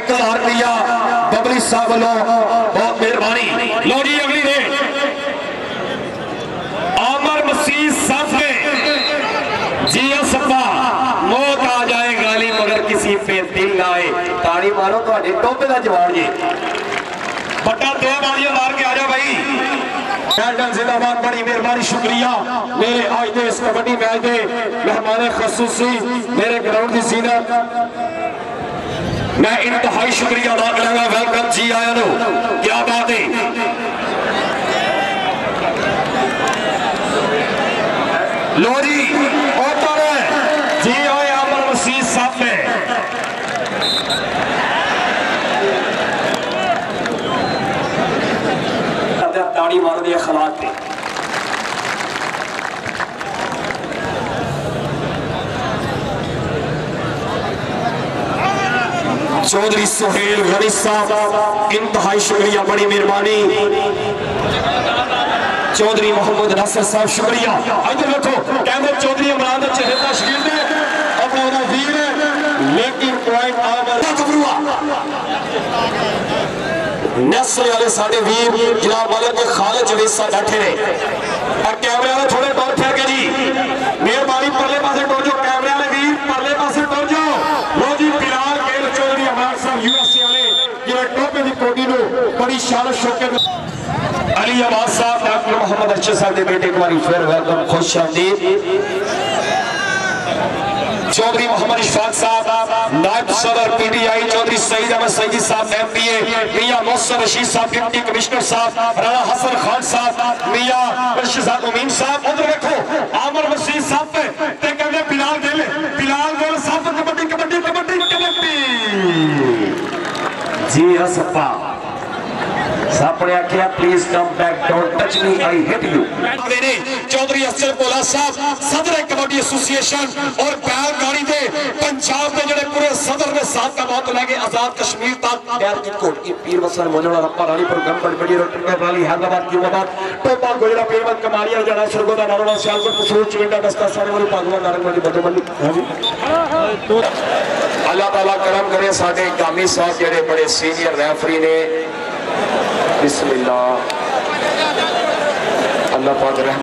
1000 रुपया बबली साहब वालों बहुत मेहरबानी। लो जी अगली रेट आमर मसीह साहब ने जी सपा मौत आ जाए गाली मगर किसी पे दिल ना आए। ताड़ी मारो तो टोपे का जवाब जी बट्टा 2 बारियां मार के आ जाओ भाई। जिंदाबाद, बड़ी मेहरबानी, शुक्रिया मेरे आज के इस कबड्डी मैच के मेहमान खसूसी मेरे ग्राउंड की जीनत मैं इंतहाई शुक्रिया अदा करूंगा। वेलकम जी आया नो, क्या बात है। लो जी ऊपर है जी आए आमर मसीह साहब ने ताड़ी मार दिया खलाक थे। चौधरी सुहेल गनी साहब इंतहाई शुक्रिया, बड़ी मेहरबानी। चौधरी मोहम्मद नासिर साहब शुक्रिया। इधर देखो कहते चौधरी इमरान का चेहरे का शकील है अपना वीर है लेकिन पॉइंट आवर नस्ल वाले साढ़े वीर जनाब वाले के खालिद जवेसा बैठे ने और कैमरे वाले थोड़े दूर फिर के जी मेहरबानी परले पासे टुर जाओ। कैमरे वाले वीर परले पासे टुर जाओ। लो जी बिलाल गेल चौधरी अमर साहब यूएसए वाले जिन्हें टोपे की कोटी नो बड़ी शान शौकत अली अब्बास साहब डॉक्टर मोहम्मद अर्शद साहब के बेटे एक बार फिर वेलकम खुश आमदीद। चौधरी मोहम्मद इशफाक साहब नायब सदर पीटीआई, चौधरी सईद अहमद सईदी साहब एमपीए, मियां मोहसिन रशीद साहब डिप्टी कमिश्नर साहब, राणा हसन खान साहब, मियां रशीद उमीन साहब। उधर देखो आमर मसीह साहब पे कहते बिलाल गेल साहब कबड्डी कबड्डी कबड्डी कबड्डी जी हसपा साहब ने आख्या please come back don't touch me I hit you. Chaudhry Afsar पोला साहब सदर कबड्डी एसोसिएशन और बैलगाड़ी के पंजाब के जड़े पूरे सदर ने साथ का बहुत लगे आजाद कश्मीर तक बैर की कोट की पीर वसन मोजड़ा रप्पा रानीपुर गंबड़ बड़ी रोटन वाली हैदराबाद यूनाबाद टोपा गोजरा पेरवत कमालिया जड़ा सरगोदा नारोवा सियालकोट कसूर चिंडा दस्ता सारे वाली पागवा नारंगवाली बदोबली। अल्लाह ताला करम करे साडे गामी साहब जेडे बड़े सीनियर रेफरी ने बिस्मिल्लाह अल्लाह पाक